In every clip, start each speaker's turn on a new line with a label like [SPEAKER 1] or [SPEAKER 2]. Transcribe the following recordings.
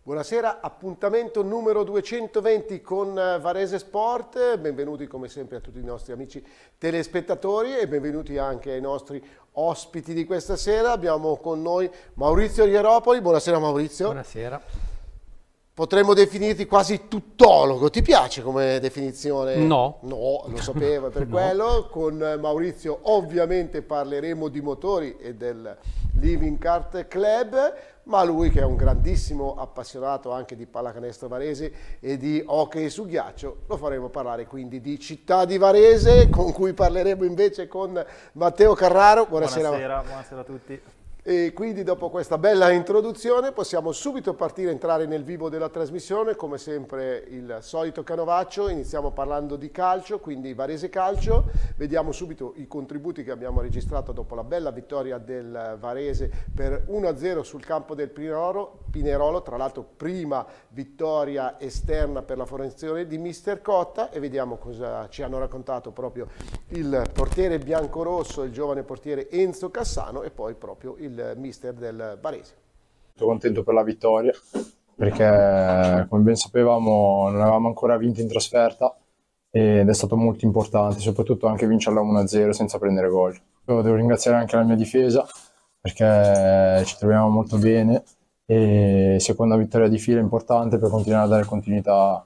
[SPEAKER 1] Buonasera, appuntamento numero 220 con Varese Sport. Benvenuti come sempre a tutti i nostri amici telespettatori e benvenuti anche ai nostri ospiti di questa sera. Abbiamo con noi Maurizio Ieropoli. Buonasera Maurizio.
[SPEAKER 2] Buonasera.
[SPEAKER 1] Potremmo definirti quasi tuttologo. Ti piace come definizione?
[SPEAKER 2] No.
[SPEAKER 1] No, lo sapevo, è per quello. Con Maurizio ovviamente parleremo di motori e del Living Kart Club, ma lui che è un grandissimo appassionato anche di pallacanestro Varese e di hockey su ghiaccio, lo faremo parlare quindi di Città di Varese, con cui parleremo invece con Matteo Carraro. Buonasera.
[SPEAKER 3] Buonasera a tutti.
[SPEAKER 1] E quindi dopo questa bella introduzione possiamo subito partire, entrare nel vivo della trasmissione, come sempre il solito canovaccio. Iniziamo parlando di calcio, quindi Varese Calcio. Vediamo subito i contributi che abbiamo registrato dopo la bella vittoria del Varese per 1-0 sul campo del Pinerolo, tra l'altro prima vittoria esterna per la formazione di Mister Cotta, e vediamo cosa ci hanno raccontato proprio il portiere biancorosso, il giovane portiere Enzo Cassano, e poi proprio il mister del Varese.
[SPEAKER 4] Sono contento per la vittoria perché, come ben sapevamo, non avevamo ancora vinto in trasferta ed è stato molto importante, soprattutto anche vincerla 1-0 senza prendere gol. Devo ringraziare anche la mia difesa perché ci troviamo molto bene, e seconda vittoria di fila importante per continuare a dare continuità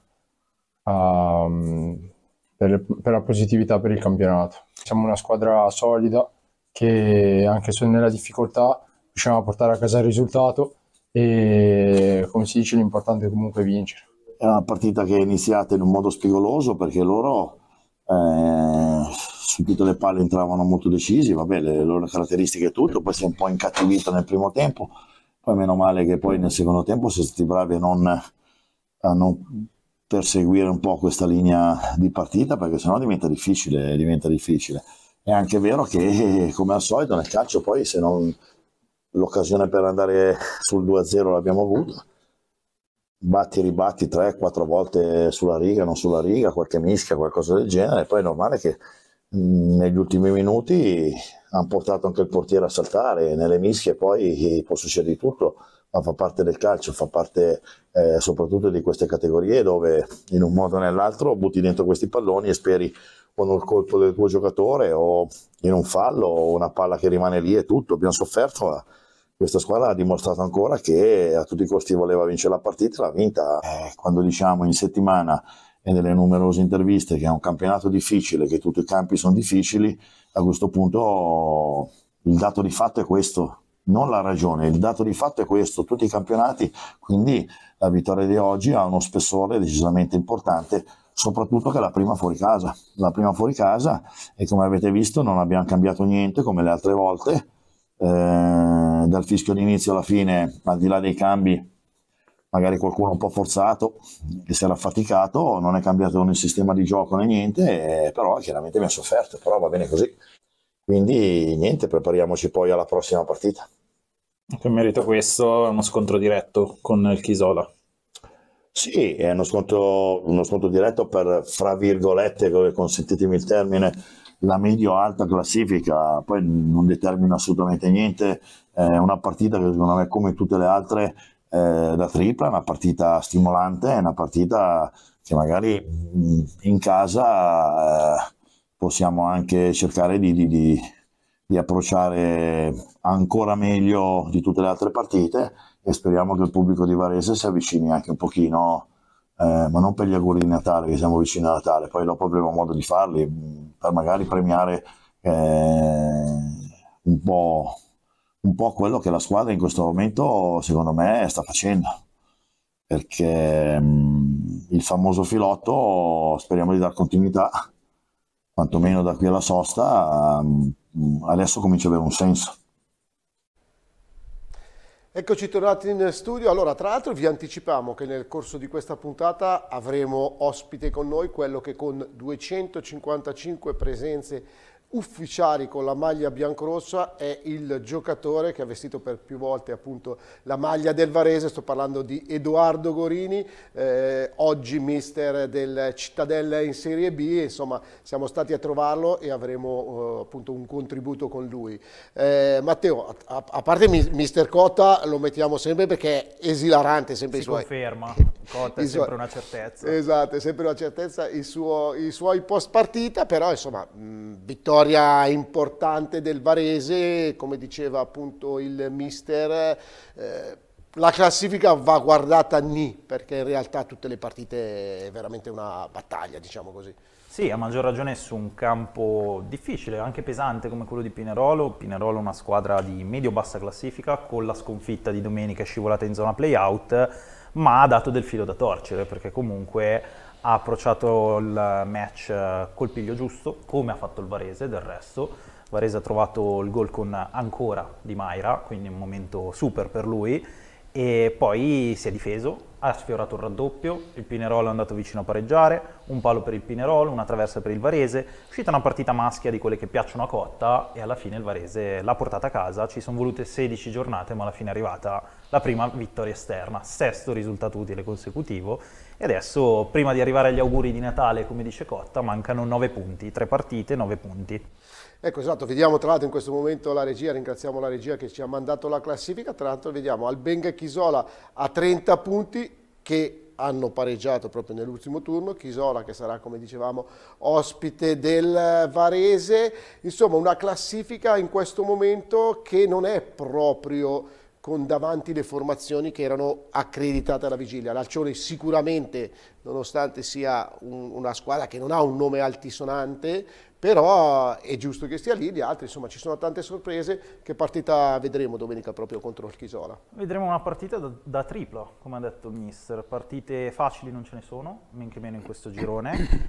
[SPEAKER 4] per la positività per il campionato. Siamo una squadra solida che anche se nella difficoltà riusciamo a portare a casa il risultato, e come si dice l'importante è comunque vincere.
[SPEAKER 5] È una partita che è iniziata in un modo spigoloso perché loro su tutte le palle entravano molto decisi, vabbè, le loro caratteristiche e tutto, poi si è un po' incattivito nel primo tempo, poi meno male che poi nel secondo tempo siamo stati bravi a non perseguire un po' questa linea di partita, perché sennò diventa difficile. È anche vero che, come al solito, nel calcio poi se non l'occasione per andare sul 2-0 l'abbiamo avuta, batti e ribatti 3-4 volte sulla riga, non sulla riga, qualche mischia, qualcosa del genere, poi è normale che negli ultimi minuti hanno portato anche il portiere a saltare, nelle mischie poi può succedere di tutto, ma fa parte del calcio, fa parte soprattutto di queste categorie dove in un modo o nell'altro butti dentro questi palloni e speri con il colpo del tuo giocatore o in un fallo o una palla che rimane lì e tutto. Abbiamo sofferto, ma questa squadra ha dimostrato ancora che a tutti i costi voleva vincere la partita e l'ha vinta. Quando diciamo in settimana e nelle numerose interviste che è un campionato difficile, che tutti i campi sono difficili, a questo punto il dato di fatto è questo, non la ragione, il dato di fatto è questo, tutti i campionati, quindi la vittoria di oggi ha uno spessore decisamente importante, soprattutto che è la prima fuori casa, e come avete visto non abbiamo cambiato niente come le altre volte, dal fischio d'inizio alla fine, al di là dei cambi, magari qualcuno un po' forzato che si era affaticato, non è cambiato né il sistema di gioco né niente, però chiaramente abbiamo sofferto, però va bene così, quindi niente, prepariamoci poi alla prossima partita.
[SPEAKER 3] Che merito questo, uno scontro diretto con il Chisola.
[SPEAKER 5] Sì, è uno scontro diretto per, fra virgolette, consentitemi il termine, la medio-alta classifica, poi non determina assolutamente niente, è una partita che secondo me come tutte le altre da tripla, è una partita stimolante, è una partita che magari in casa possiamo anche cercare di approcciare ancora meglio di tutte le altre partite, e speriamo che il pubblico di Varese si avvicini anche un pochino, ma non per gli auguri di Natale, che siamo vicini a Natale, poi dopo avremo modo di farli, per magari premiare un po' quello che la squadra in questo momento secondo me sta facendo, perché il famoso filotto speriamo di dar continuità, quantomeno da qui alla sosta, adesso comincia ad avere un senso.
[SPEAKER 1] Eccoci tornati in studio. Allora, tra l'altro vi anticipiamo che nel corso di questa puntata avremo ospite con noi quello che con 255 presenze ufficiali con la maglia biancorossa è il giocatore che ha vestito per più volte appunto la maglia del Varese. Sto parlando di Edoardo Gorini, oggi mister del Cittadella in Serie B. Insomma, siamo stati a trovarlo e avremo appunto un contributo con lui. Matteo, a parte mister Cotta, lo mettiamo sempre perché è esilarante, sempre
[SPEAKER 3] Si
[SPEAKER 1] i suoi...
[SPEAKER 3] conferma, Cotta è sempre una certezza.
[SPEAKER 1] Esatto, è sempre una certezza i suoi post partita, però insomma vittoria importante del Varese, come diceva appunto il mister, la classifica va guardata perché in realtà tutte le partite è veramente una battaglia, diciamo così.
[SPEAKER 3] Sì, a maggior ragione su un campo difficile, anche pesante come quello di Pinerolo. Pinerolo è una squadra di medio-bassa classifica, con la sconfitta di domenica è scivolata in zona play-out, ma ha dato del filo da torcere, perché comunque ha approcciato il match col piglio giusto, come ha fatto il Varese del resto. Il Varese ha trovato il gol con ancora Di Maira, quindi un momento super per lui, e poi si è difeso, ha sfiorato il raddoppio, il Pinerolo è andato vicino a pareggiare, un palo per il Pinerolo, una traversa per il Varese, è uscita una partita maschia di quelle che piacciono a Cotta e alla fine il Varese l'ha portata a casa. Ci sono volute 16 giornate, ma alla fine è arrivata la prima vittoria esterna, sesto risultato utile consecutivo, e adesso prima di arrivare agli auguri di Natale, come dice Cotta, mancano 9 punti, 3 partite, 9 punti.
[SPEAKER 1] Ecco, esatto, vediamo tra l'altro in questo momento la regia, ringraziamo la regia che ci ha mandato la classifica. Tra l'altro vediamo Albenga e Chisola a 30 punti che hanno pareggiato proprio nell'ultimo turno. Chisola che sarà, come dicevamo, ospite del Varese. Insomma, una classifica in questo momento che non è proprio con davanti le formazioni che erano accreditate alla vigilia. L'Alcione sicuramente, nonostante sia una squadra che non ha un nome altisonante, però è giusto che stia lì. Gli altri, insomma, ci sono tante sorprese. Che partita vedremo domenica proprio contro il Chisola?
[SPEAKER 3] Vedremo una partita da tripla, come ha detto il mister. Partite facili non ce ne sono, men che meno in questo girone.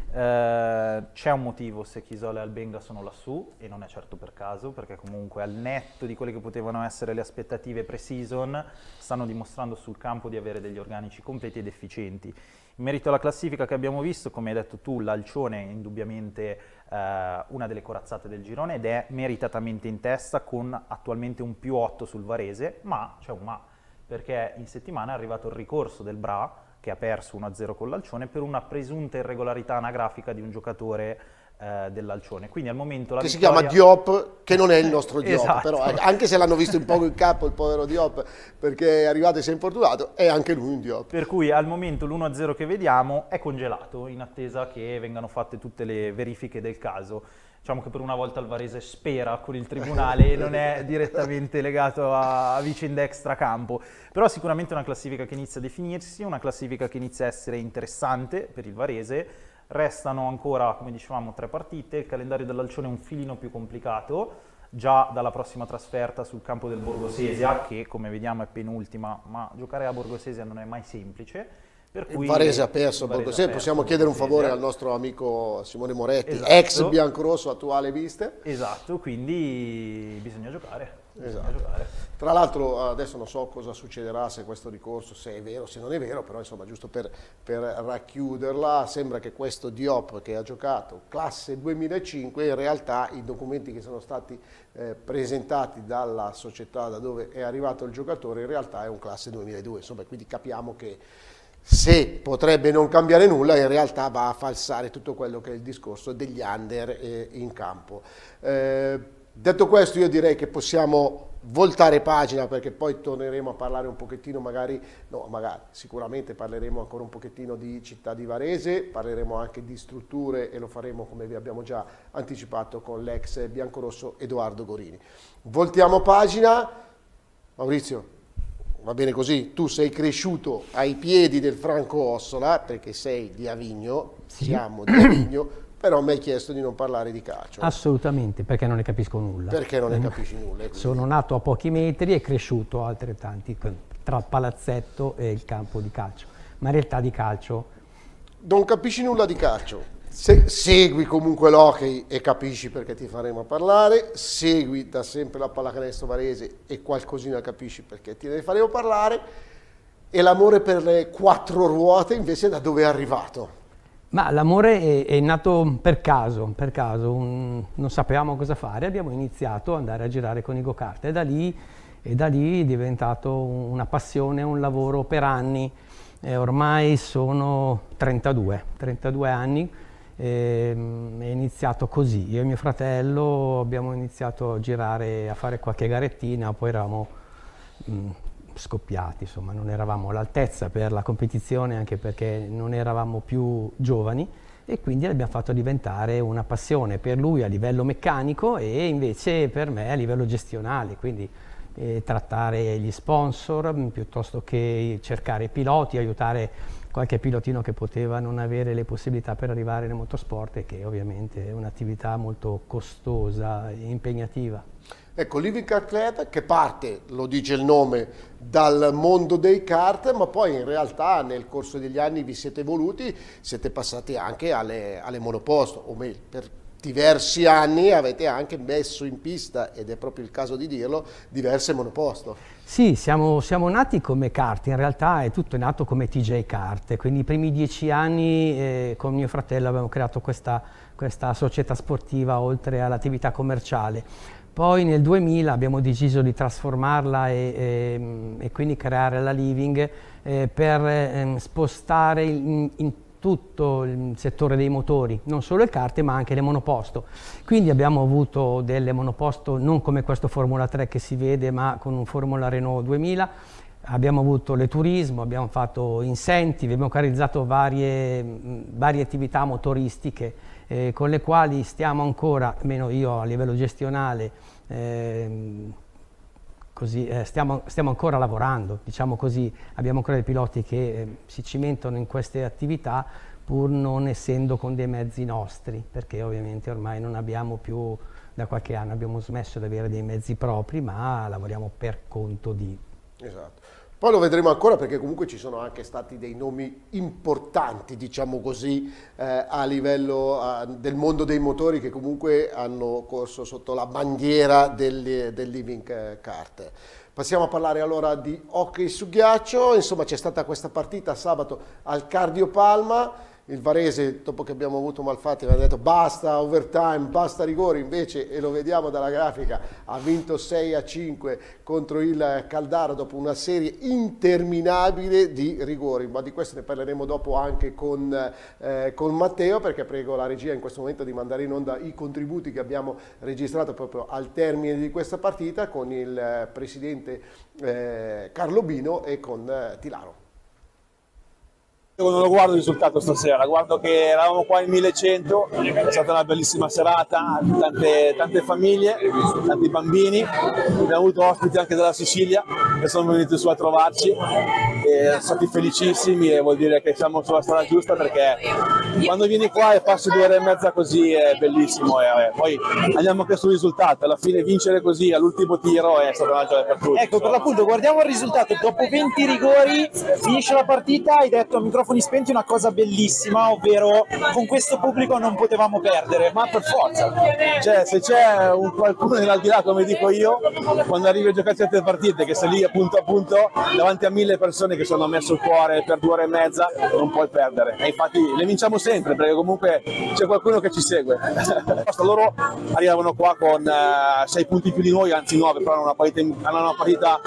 [SPEAKER 3] C'è un motivo se Chisola e Albenga sono lassù, e non è certo per caso, perché comunque al netto di quelle che potevano essere le aspettative pre-season, stanno dimostrando sul campo di avere degli organici completi ed efficienti. In merito alla classifica che abbiamo visto, come hai detto tu, l'Alcione è indubbiamente una delle corazzate del girone ed è meritatamente in testa con attualmente un +8 sul Varese, ma c'è un ma, perché in settimana è arrivato il ricorso del Bra, che ha perso 1-0 con l'Alcione per una presunta irregolarità anagrafica di un giocatore dell'Alcione. Quindi al momento la
[SPEAKER 1] che
[SPEAKER 3] vittoria...
[SPEAKER 1] si chiama Diop, che non è il nostro Diop,
[SPEAKER 3] Esatto.
[SPEAKER 1] però anche se l'hanno visto un po' in campo il povero Diop perché è arrivato e si è infortunato, è anche lui un Diop.
[SPEAKER 3] Per cui al momento l'1-0 che vediamo è congelato in attesa che vengano fatte tutte le verifiche del caso. Diciamo che per una volta il Varese spera con il tribunale e non è direttamente legato a vicende extracampo. Però sicuramente è una classifica che inizia a definirsi, una classifica che inizia a essere interessante per il Varese. Restano ancora, come dicevamo, 3 partite, il calendario dell'Alcione è un filino più complicato, già dalla prossima trasferta sul campo del Borgosesia, che come vediamo è penultima, ma giocare a Borgosesia non è mai semplice. Per cui
[SPEAKER 1] Il Varese ha perso, Borgosesia. Possiamo chiedere un favore al nostro amico Simone Moretti,
[SPEAKER 3] Esatto.
[SPEAKER 1] ex biancorosso, attuale mister.
[SPEAKER 3] Esatto, quindi bisogna giocare.
[SPEAKER 1] Esatto. Tra l'altro adesso non so cosa succederà, se questo ricorso, se è vero, se non è vero, però insomma giusto per racchiuderla, sembra che questo Diop che ha giocato classe 2005, in realtà i documenti che sono stati presentati dalla società da dove è arrivato il giocatore in realtà è un classe 2002, insomma, quindi capiamo che se potrebbe non cambiare nulla, in realtà va a falsare tutto quello che è il discorso degli under in campo. Detto questo, io direi che possiamo voltare pagina, perché poi torneremo a parlare un pochettino, sicuramente parleremo ancora un pochettino di città di Varese, parleremo anche di strutture e lo faremo, come vi abbiamo già anticipato, con l'ex biancorosso Edoardo Gorini. Voltiamo pagina. Maurizio, va bene così? Tu sei cresciuto ai piedi del Franco Ossola, perché sei di Avigno,
[SPEAKER 2] Sì.
[SPEAKER 1] siamo di Avigno, però mi hai chiesto di non parlare di calcio.
[SPEAKER 2] Assolutamente, perché non ne capisco nulla.
[SPEAKER 1] Perché non ne capisci nulla. Quindi...
[SPEAKER 2] Sono nato a pochi metri e cresciuto altrettanti tra il palazzetto e il campo di calcio, ma in realtà di calcio...
[SPEAKER 1] Non capisci nulla di calcio. Segui comunque l'hockey e capisci, perché ti faremo parlare, segui da sempre la pallacanestro Varese e qualcosina capisci perché ti ne faremo parlare, e l'amore per le 4 ruote invece da dove è arrivato?
[SPEAKER 2] Ma l'amore è nato per caso, non sapevamo cosa fare, abbiamo iniziato ad andare a girare con i go-kart e da lì è diventato una passione, un lavoro per anni. Ormai sono 32 anni, è iniziato così. Io e mio fratello abbiamo iniziato a girare, a fare qualche garettina, poi eravamo scoppiati, insomma, non eravamo all'altezza per la competizione, anche perché non eravamo più giovani, e quindi l'abbiamo fatto diventare una passione per lui a livello meccanico e invece per me a livello gestionale, quindi trattare gli sponsor piuttosto che cercare piloti, aiutare qualche pilotino che poteva non avere le possibilità per arrivare nel motorsport, e che ovviamente è un'attività molto costosa e impegnativa.
[SPEAKER 1] Ecco, Living Kart Club che parte, lo dice il nome, dal mondo dei kart, ma poi in realtà nel corso degli anni vi siete evoluti, siete passati anche alle monoposto, o meglio, per diversi anni avete anche messo in pista, ed è proprio il caso di dirlo, diverse monoposto.
[SPEAKER 2] Sì, siamo nati come kart, in realtà è tutto nato come TJ Kart, quindi i primi 10 anni con mio fratello abbiamo creato questa società sportiva oltre all'attività commerciale. Poi nel 2000 abbiamo deciso di trasformarla e quindi creare la Living per spostare in tutto il settore dei motori, non solo il kart ma anche le monoposto. Quindi abbiamo avuto delle monoposto non come questo Formula 3 che si vede, ma con un Formula Renault 2000. Abbiamo avuto le turismo, abbiamo fatto incentivi, abbiamo realizzato varie attività motoristiche con le quali stiamo ancora, almeno io a livello gestionale, stiamo ancora lavorando, diciamo così. Abbiamo ancora dei piloti che si cimentano in queste attività pur non essendo con dei mezzi nostri, perché ovviamente ormai non abbiamo più, da qualche anno abbiamo smesso di avere dei mezzi propri, ma lavoriamo per conto di...
[SPEAKER 1] Esatto. Poi lo vedremo ancora, perché comunque ci sono anche stati dei nomi importanti, diciamo così, a livello del mondo dei motori, che comunque hanno corso sotto la bandiera del Living Kart. Passiamo a parlare allora di hockey su ghiaccio. Insomma, c'è stata questa partita sabato al Cardio Palma. Il Varese, dopo che abbiamo avuto Malfatti, aveva detto basta overtime, basta rigori, invece, e lo vediamo dalla grafica, ha vinto 6-5 contro il Caldara dopo una serie interminabile di rigori, ma di questo ne parleremo dopo anche con Matteo, perché prego la regia in questo momento di mandare in onda i contributi che abbiamo registrato proprio al termine di questa partita con il presidente Carlo Bino e con Tilaro.
[SPEAKER 6] Non lo guardo il risultato stasera, guardo che eravamo qua in 1100, è stata una bellissima serata, tante famiglie, tanti bambini, abbiamo avuto ospiti anche dalla Sicilia che sono venuti su a trovarci e sono stati felicissimi, e vuol dire che siamo sulla strada giusta, perché quando vieni qua e passi 2 ore e mezza così è bellissimo, e poi andiamo anche sul risultato, alla fine vincere così all'ultimo tiro è stata una gioia per tutti.
[SPEAKER 7] Ecco, per l'appunto guardiamo il risultato, dopo 20 rigori finisce la partita, hai detto a microfono spenti una cosa bellissima, ovvero con questo pubblico non potevamo perdere.
[SPEAKER 6] Ma per forza, cioè se c'è qualcuno nell'aldilà, come dico io, quando arrivi a giocare certe partite che sei lì appunto a punto davanti a 1000 persone che sono messo il cuore per 2 ore e mezza, non puoi perdere, e infatti le vinciamo sempre perché comunque c'è qualcuno che ci segue. Loro arrivavano qua con 6 punti in più di noi, anzi 9, però hanno una partita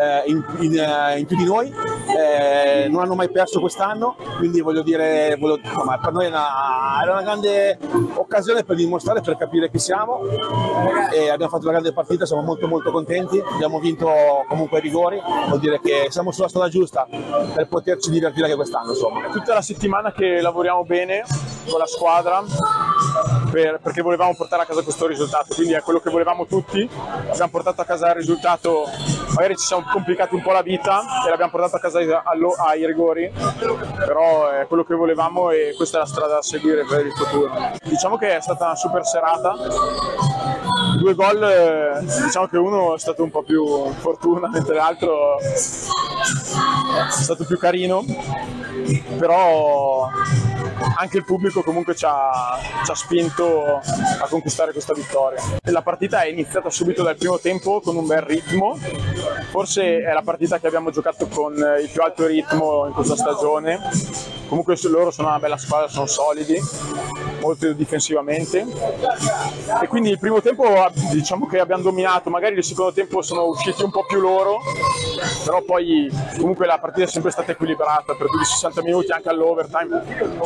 [SPEAKER 6] in più di noi, non hanno mai perso quest'anno, quindi voglio dire, per noi era una grande occasione per dimostrare, per capire chi siamo, e abbiamo fatto una grande partita, siamo molto molto contenti, abbiamo vinto comunque ai rigori, vuol dire che siamo sulla strada giusta per poterci divertire anche quest'anno. Insomma,
[SPEAKER 8] è tutta la settimana che lavoriamo bene con la squadra perché volevamo portare a casa questo risultato, quindi è quello che volevamo tutti, abbiamo portato a casa il risultato, magari ci siamo complicati un po' la vita e l'abbiamo portato a casa ai rigori, però è quello che volevamo e questa è la strada da seguire per il futuro. Diciamo che è stata una super serata, 2 gol, diciamo che uno è stato un po' più fortuna, mentre l'altro è stato più carino, però anche il pubblico comunque ci ha spinto a conquistare questa vittoria. La partita è iniziata subito dal primo tempo con un bel ritmo, forse è la partita che abbiamo giocato con il più alto ritmo in questa stagione, comunque loro sono una bella squadra, sono solidi, molto difensivamente, e quindi il primo tempo diciamo che abbiamo dominato, magari il secondo tempo sono usciti un po' più loro, però poi comunque la partita è sempre stata equilibrata per più di 60 minuti, anche all'overtime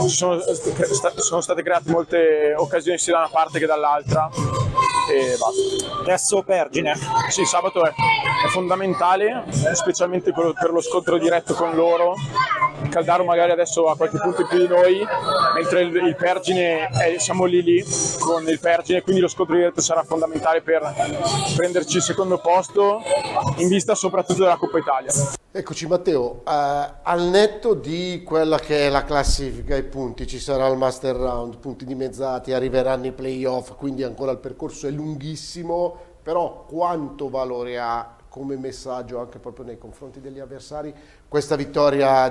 [SPEAKER 8] sono state create molte occasioni sia da una parte che dall'altra e basta.
[SPEAKER 7] Adesso Pergine.
[SPEAKER 8] Sì, sabato è fondamentale, specialmente per lo scontro diretto con loro. Il Caldaro magari adesso ha qualche punto in più di noi, mentre il Pergine siamo lì con il Pergine, quindi lo scontro diretto sarà fondamentale per prenderci il secondo posto in vista soprattutto della Coppa Italia.
[SPEAKER 1] Eccoci Matteo, al netto di quella che è la classifica, i punti, ci sarà il Master Round, punti dimezzati, arriveranno i playoff, quindi ancora il percorso è lunghissimo, però quanto valore ha come messaggio anche proprio nei confronti degli avversari questa vittoria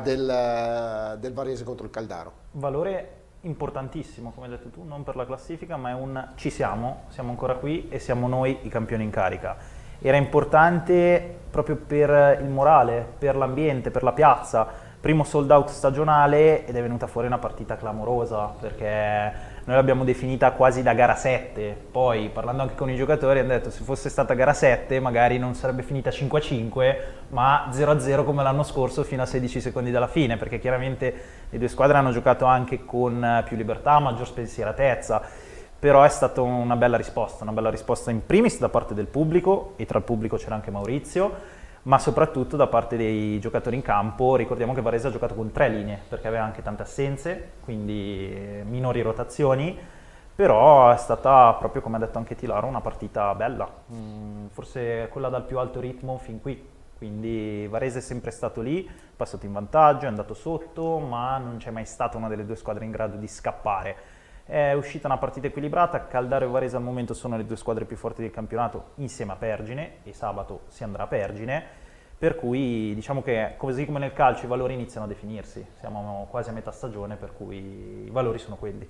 [SPEAKER 1] del Varese contro il Caldaro?
[SPEAKER 3] Valore importantissimo, come hai detto tu, non per la classifica, ma è un ci siamo ancora qui e siamo noi i campioni in carica. Era importante proprio per il morale, per l'ambiente, per la piazza. Primo sold out stagionale ed è venuta fuori una partita clamorosa, perché noi l'abbiamo definita quasi da gara 7. Poi, parlando anche con i giocatori, hanno detto se fosse stata gara 7 magari non sarebbe finita 5-5, ma 0-0 come l'anno scorso fino a 16 secondi dalla fine, perché chiaramente le due squadre hanno giocato anche con più libertà, maggior spensieratezza. Però è stata una bella risposta in primis da parte del pubblico, e tra il pubblico c'era anche Maurizio, ma soprattutto da parte dei giocatori in campo. Ricordiamo che Varese ha giocato con 3 linee, perché aveva anche tante assenze, quindi minori rotazioni, però è stata proprio, come ha detto anche Tilaro, una partita bella, forse quella dal più alto ritmo fin qui. Quindi Varese è sempre stato lì, è passato in vantaggio, è andato sotto, ma non c'è mai stata una delle due squadre in grado di scappare. È uscita una partita equilibrata, Caldaro e Varese al momento sono le due squadre più forti del campionato insieme a Pergine, e sabato si andrà a Pergine, per cui diciamo che così come nel calcio i valori iniziano a definirsi, siamo quasi a metà stagione, per cui i valori sono quelli.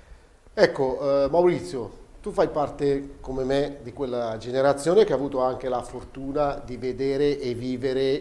[SPEAKER 1] Ecco, Maurizio, tu fai parte come me di quella generazione che ha avuto anche la fortuna di vedere e vivere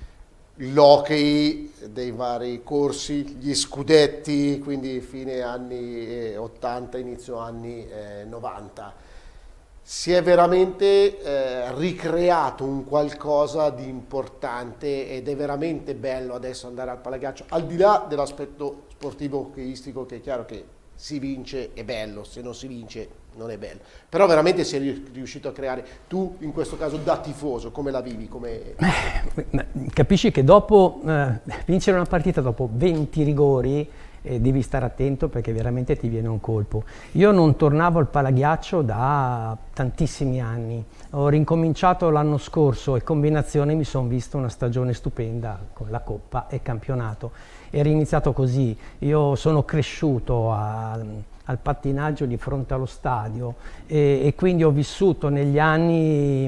[SPEAKER 1] l'hockey dei vari corsi, gli scudetti, quindi fine anni 80, inizio anni 90. Si è veramente ricreato un qualcosa di importante ed è veramente bello adesso andare al Palagaccio, al di là dell'aspetto sportivo hockeyistico, che è chiaro che si vince è bello, se non si vince non è bello, però veramente si è riuscito a creare. Tu in questo caso da tifoso come la vivi?
[SPEAKER 2] Capisci che dopo vincere una partita dopo 20 rigori devi stare attento, perché veramente ti viene un colpo. Io non tornavo al Palaghiaccio da tantissimi anni, ho rincominciato l'anno scorso e combinazione mi sono visto una stagione stupenda con la Coppa e campionato. Era iniziato così, io sono cresciuto al pattinaggio di fronte allo stadio e quindi ho vissuto negli anni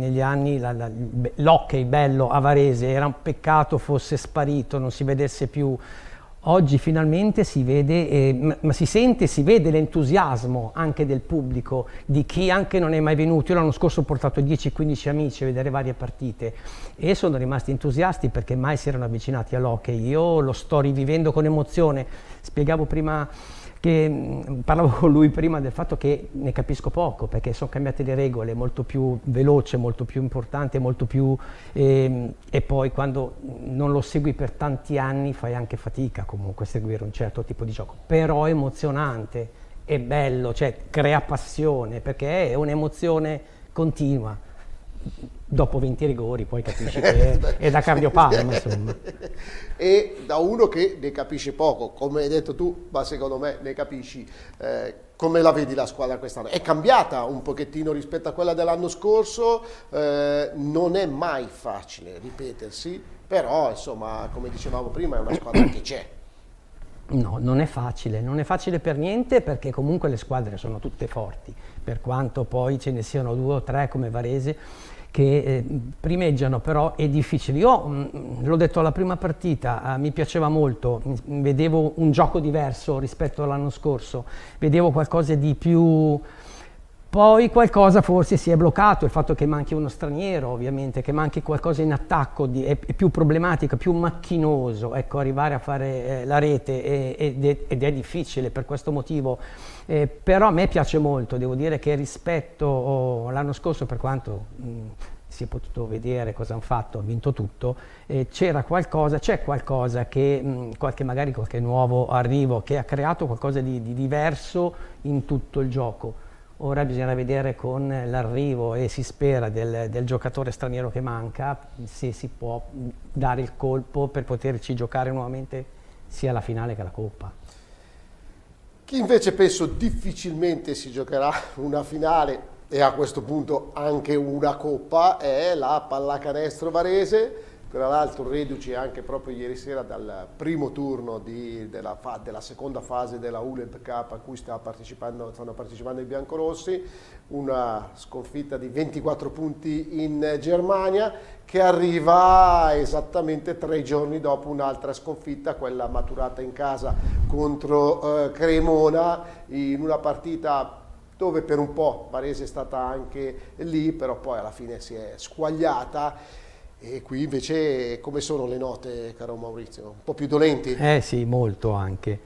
[SPEAKER 2] l'hockey bello a Varese. Era un peccato fosse sparito, non si vedesse più. Oggi finalmente si vede, ma si sente, si vede l'entusiasmo anche del pubblico, di chi anche non è mai venuto. Io l'anno scorso ho portato 10-15 amici a vedere varie partite e sono rimasti entusiasti perché mai si erano avvicinati all'hockey. Io lo sto rivivendo con emozione. Spiegavo prima, parlavo con lui prima del fatto che ne capisco poco, perché sono cambiate le regole, molto più veloce, molto più importante, molto più e poi quando non lo segui per tanti anni fai anche fatica comunque a seguire un certo tipo di gioco, però è emozionante, è bello, cioè crea passione, perché è un'emozione continua. Dopo 20 rigori poi capisci che è da cardiopalma, insomma.
[SPEAKER 1] E da uno che ne capisce poco, come hai detto tu, ma secondo me ne capisci, come la vedi la squadra quest'anno? È cambiata un pochettino rispetto a quella dell'anno scorso, non è mai facile ripetersi, però insomma, come dicevamo prima, è una squadra che c'è.
[SPEAKER 2] No, non è facile per niente, perché comunque le squadre sono tutte forti, per quanto poi ce ne siano 2 o 3 come Varese che primeggiano, però è difficile. Io l'ho detto alla prima partita, mi piaceva molto, vedevo un gioco diverso rispetto all'anno scorso, vedevo qualcosa di più Poi qualcosa forse si è bloccato, il fatto che manchi uno straniero, ovviamente, che manchi qualcosa in attacco, è più problematico, più macchinoso, ecco, arrivare a fare la rete ed è difficile per questo motivo. Però a me piace molto, devo dire che rispetto all'anno scorso, per quanto si è potuto vedere cosa hanno fatto, ha vinto tutto, c'è qualcosa che, magari qualche nuovo arrivo, che ha creato qualcosa di diverso in tutto il gioco. Ora bisogna vedere con l'arrivo, e si spera, del giocatore straniero che manca, se si può dare il colpo per poterci giocare nuovamente sia la finale che la Coppa.
[SPEAKER 1] Chi invece penso difficilmente si giocherà una finale e a questo punto anche una Coppa è la Pallacanestro Varese, tra l'altro reduci anche proprio ieri sera dal primo turno della seconda fase della ULEB Cup a cui stanno partecipando i biancorossi, una sconfitta di 24 punti in Germania che arriva esattamente 3 giorni dopo un'altra sconfitta, quella maturata in casa contro Cremona, in una partita dove per un po' Varese è stata anche lì, però poi alla fine si è squagliata. E qui invece come sono le note, caro Maurizio? Un po' più dolenti?
[SPEAKER 2] Sì, molto anche.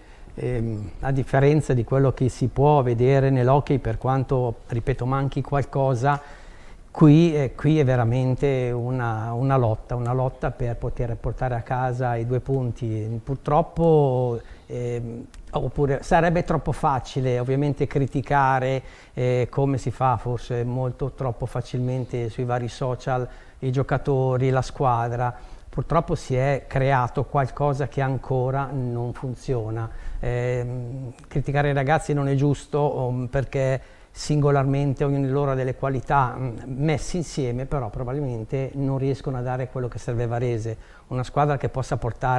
[SPEAKER 2] A differenza di quello che si può vedere nell'hockey, per quanto, ripeto, manchi qualcosa, qui è veramente una lotta per poter portare a casa i 2 punti. Purtroppo oppure sarebbe troppo facile ovviamente criticare, come si fa forse molto troppo facilmente sui vari social, i giocatori, la squadra. Purtroppo si è creato qualcosa che ancora non funziona. Criticare i ragazzi non è giusto, perché singolarmente ognuno di loro ha delle qualità, messi insieme però probabilmente non riescono a dare quello che serve a Varese, una squadra che possa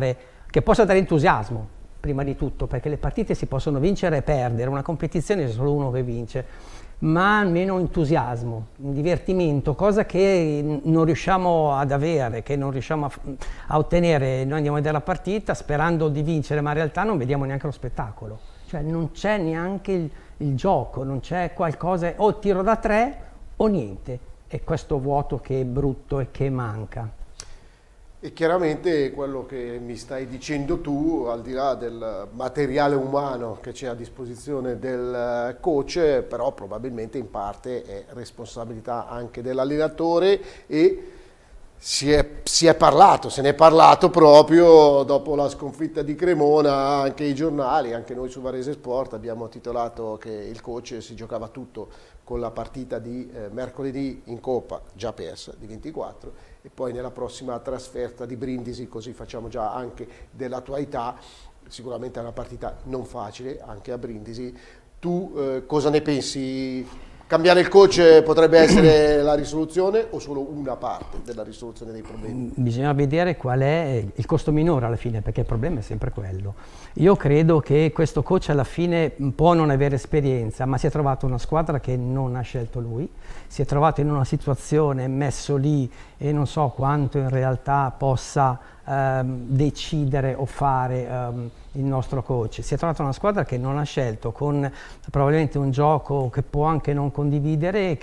[SPEAKER 2] dare entusiasmo prima di tutto, perché le partite si possono vincere e perdere, una competizione c'è solo uno che vince, ma almeno entusiasmo, un divertimento, cosa che non riusciamo ad avere, che non riusciamo a ottenere. Noi andiamo a vedere la partita sperando di vincere, ma in realtà non vediamo neanche lo spettacolo, cioè non c'è neanche il gioco, non c'è qualcosa, o tiro da 3 o niente, è questo vuoto che è brutto e che manca.
[SPEAKER 1] E chiaramente quello che mi stai dicendo tu, al di là del materiale umano che c'è a disposizione del coach, però probabilmente in parte è responsabilità anche dell'allenatore, e se ne è parlato proprio dopo la sconfitta di Cremona, anche i giornali, anche noi su Varese Sport abbiamo titolato che il coach si giocava tutto con la partita di mercoledì in Coppa, già persa, di 24, e poi nella prossima trasferta di Brindisi, così facciamo già anche dell'attualità. Sicuramente è una partita non facile anche a Brindisi. Tu cosa ne pensi? Cambiare il coach potrebbe essere la risoluzione o solo una parte della risoluzione dei problemi?
[SPEAKER 2] Bisogna vedere qual è il costo minore alla fine, perché il problema è sempre quello. Io credo che questo coach alla fine può non avere esperienza, ma si è trovato una squadra che non ha scelto lui, si è trovato in una situazione messo lì e non so quanto in realtà possa decidere o fare il nostro coach. Si è trovata una squadra che non ha scelto, con probabilmente un gioco che può anche non condividere,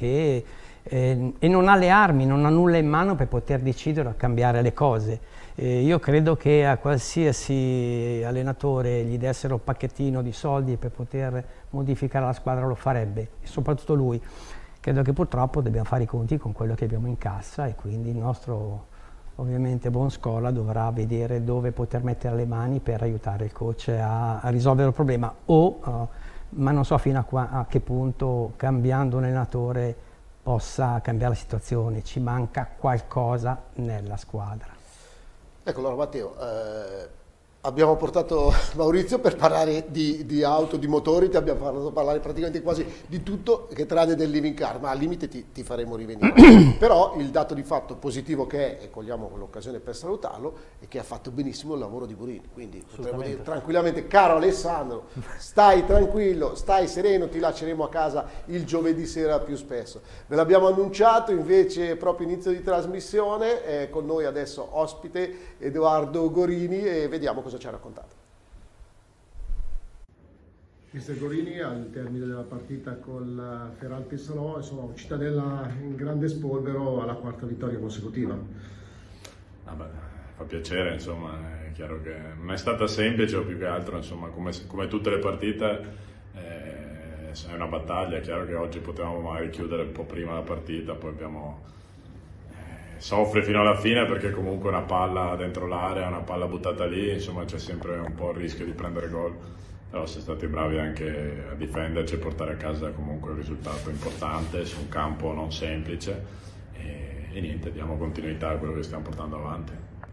[SPEAKER 2] e non ha le armi, non ha nulla in mano per poter decidere o cambiare le cose. Io credo che a qualsiasi allenatore gli dessero un pacchettino di soldi per poter modificare la squadra lo farebbe, e soprattutto lui. Credo che purtroppo dobbiamo fare i conti con quello che abbiamo in cassa, e quindi il nostro ovviamente buon scola dovrà vedere dove poter mettere le mani per aiutare il coach a risolvere il problema, ma non so fino a che punto cambiando un allenatore possa cambiare la situazione. Ci manca qualcosa nella squadra.
[SPEAKER 1] Ecco, allora Matteo, abbiamo portato Maurizio per parlare di auto, di motori, ti abbiamo fatto parlare praticamente quasi di tutto, che tranne del living car, ma al limite ti faremo rivenire. Però il dato di fatto positivo che è, e cogliamo l'occasione per salutarlo, è che ha fatto benissimo il lavoro di Burini. Quindi potremmo dire tranquillamente, caro Alessandro, stai tranquillo, stai sereno, ti lasceremo a casa il giovedì sera più spesso. Ve l'abbiamo annunciato invece proprio inizio di trasmissione, con noi adesso ospite Edoardo Gorini, e vediamo cosa ci ha raccontato. Mister Gorini, al termine della partita con Ferrante Salò, insomma, Cittadella in grande spolvero alla quarta vittoria consecutiva.
[SPEAKER 9] Vabbè, fa piacere, insomma, è chiaro che non è stata semplice, o più che altro, insomma, come tutte le partite è una battaglia. È chiaro che oggi potevamo magari chiudere un po' prima la partita, poi abbiamo soffre fino alla fine perché comunque una palla dentro l'area, una palla buttata lì, insomma c'è sempre un po' il rischio di prendere gol. Però siamo stati bravi anche a difenderci e portare a casa comunque un risultato importante su un campo non semplice e niente, diamo continuità a quello che stiamo portando avanti.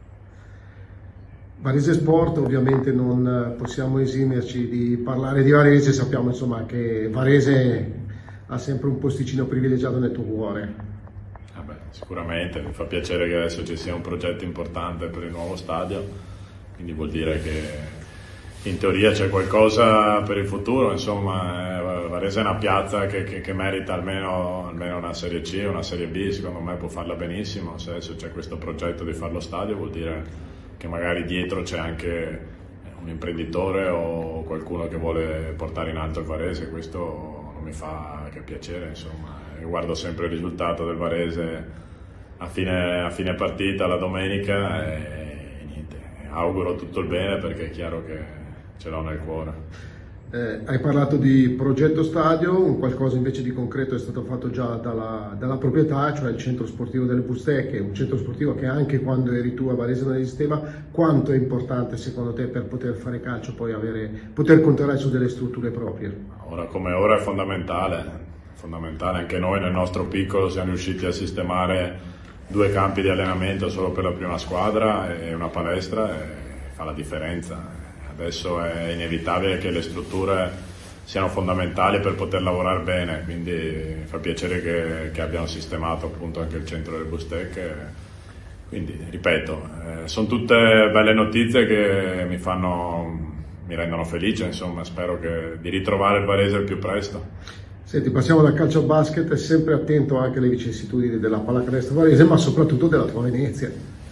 [SPEAKER 1] Varese Sport, ovviamente non possiamo esimerci di parlare di Varese, sappiamo insomma che Varese ha sempre un posticino privilegiato nel tuo cuore.
[SPEAKER 9] Sicuramente, mi fa piacere che adesso ci sia un progetto importante per il nuovo stadio, quindi vuol dire che in teoria c'è qualcosa per il futuro, insomma Varese è una piazza che merita almeno una Serie C, una Serie B, secondo me può farla benissimo. Se adesso c'è questo progetto di fare lo stadio vuol dire che magari dietro c'è anche un imprenditore o qualcuno che vuole portare in alto il Varese, questo non mi fa che piacere, insomma. Io guardo sempre il risultato del Varese a fine partita la domenica e niente, auguro tutto il bene perché è chiaro che ce l'ho nel cuore.
[SPEAKER 1] Hai parlato di progetto stadio, un qualcosa invece di concreto è stato fatto già dalla proprietà, cioè il centro sportivo delle Bustecche, un centro sportivo che anche quando eri tu a Varese non esisteva. Quanto è importante secondo te per poter fare calcio poi poter contare su delle strutture proprie?
[SPEAKER 9] Ora come ora è fondamentale, anche noi nel nostro piccolo siamo riusciti a sistemare 2 campi di allenamento solo per la prima squadra e una palestra e fa la differenza. Adesso è inevitabile che le strutture siano fondamentali per poter lavorare bene, quindi fa piacere che abbiano sistemato appunto anche il centro delle Bustecche. Quindi ripeto, sono tutte belle notizie che mi rendono felice, insomma spero di ritrovare il Varese il più presto.
[SPEAKER 1] Senti, passiamo dal calcio al basket, è sempre attento anche alle vicissitudini della pallacanestro Varese, ma soprattutto della tua Venezia.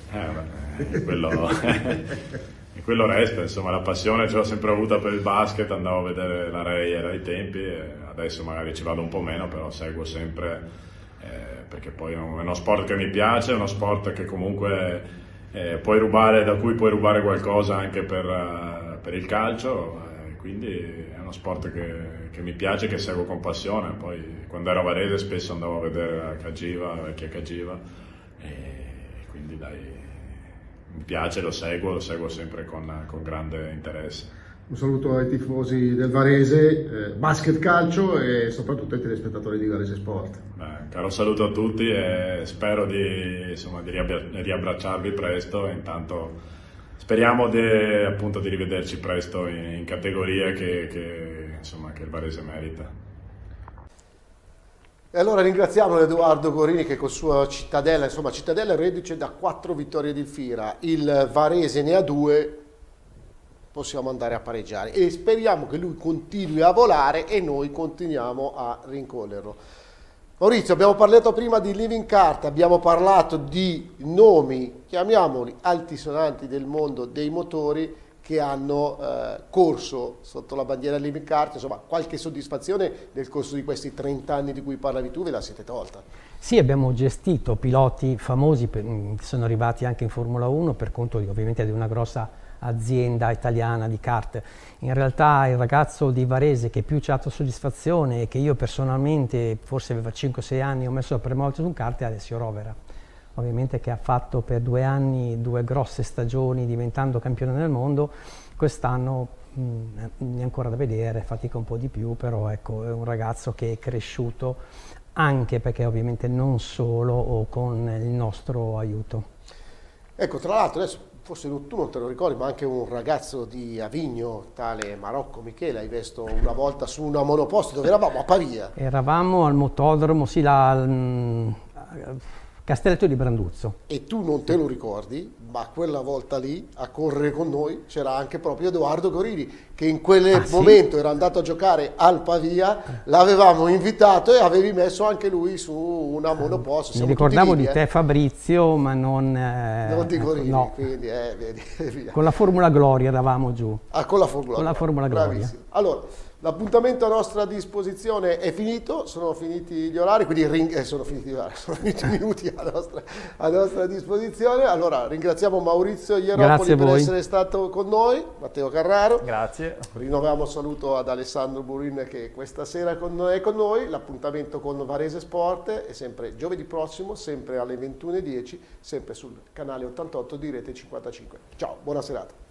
[SPEAKER 9] Quello resta, insomma, la passione ce l'ho sempre avuta per il basket, andavo a vedere la Reyer ai tempi, adesso magari ci vado un po' meno, però seguo sempre, perché poi è uno sport che mi piace, è uno sport che comunque da cui puoi rubare qualcosa anche per il calcio, quindi è uno sport che mi piace, che seguo con passione. Poi quando ero a Varese spesso andavo a vedere la vecchia Cagiva, e quindi dai, mi piace, lo seguo sempre con grande interesse.
[SPEAKER 1] Un saluto ai tifosi del Varese, basket, calcio e soprattutto ai telespettatori di Varese Sport.
[SPEAKER 9] Un caro saluto a tutti e spero di riabbracciarvi presto e intanto speriamo appunto di rivederci presto in categorie che il Varese merita.
[SPEAKER 1] E allora ringraziamo Edoardo Gorini che con sua Cittadella, insomma Cittadella è reduce da 4 vittorie di fila, il Varese ne ha 2, possiamo andare a pareggiare e speriamo che lui continui a volare e noi continuiamo a rincorrerlo. Maurizio, abbiamo parlato prima di Living Kart, abbiamo parlato di nomi, chiamiamoli altisonanti del mondo dei motori che hanno corso sotto la bandiera Living Kart, insomma qualche soddisfazione nel corso di questi 30 anni di cui parlavi tu ve la siete tolta?
[SPEAKER 2] Sì, abbiamo gestito piloti famosi che sono arrivati anche in Formula 1 per conto ovviamente di una grossa azienda italiana di kart. In realtà il ragazzo di Varese che più ci ha dato soddisfazione e che io personalmente forse aveva 5-6 anni ho messo la prima volta su un kart è Alessio Rovera. Ovviamente che ha fatto per 2 anni 2 grosse stagioni diventando campione del mondo, quest'anno è ancora da vedere, fatica un po' di più, però ecco è un ragazzo che è cresciuto anche perché ovviamente non solo o con il nostro aiuto.
[SPEAKER 1] Ecco, tra l'altro adesso forse tu non te lo ricordi, ma anche un ragazzo di Avigno, tale Marocco Michele, hai visto una volta su una monoposto, dove eravamo? A Pavia.
[SPEAKER 2] Eravamo al motodromo, sì, Castelletto di Branduzzo.
[SPEAKER 1] E tu non te lo ricordi, ma quella volta lì a correre con noi c'era anche proprio Edoardo Gorini, che in quel momento era andato a giocare al Pavia, l'avevamo invitato e avevi messo anche lui su una monoposto.
[SPEAKER 2] Mi ricordavo di te Fabrizio, ma non
[SPEAKER 1] di Gorini,
[SPEAKER 2] no.
[SPEAKER 1] Quindi vedi, via.
[SPEAKER 2] Con la Formula Gloria eravamo giù.
[SPEAKER 1] Ah, con la Formula Gloria.
[SPEAKER 2] Bravissimo.
[SPEAKER 1] Allora, L'appuntamento a nostra disposizione è finito, sono finiti gli orari, quindi sono finiti i minuti a nostra disposizione. Allora ringraziamo Maurizio Ieropoli per essere stato con noi, Matteo Carraro.
[SPEAKER 3] Grazie.
[SPEAKER 1] Rinnoviamo il saluto ad Alessandro Burin che questa sera è con noi. L'appuntamento con Varese Sport è sempre giovedì prossimo, sempre alle 21:10, sempre sul canale 88 di Rete 55. Ciao, buona serata.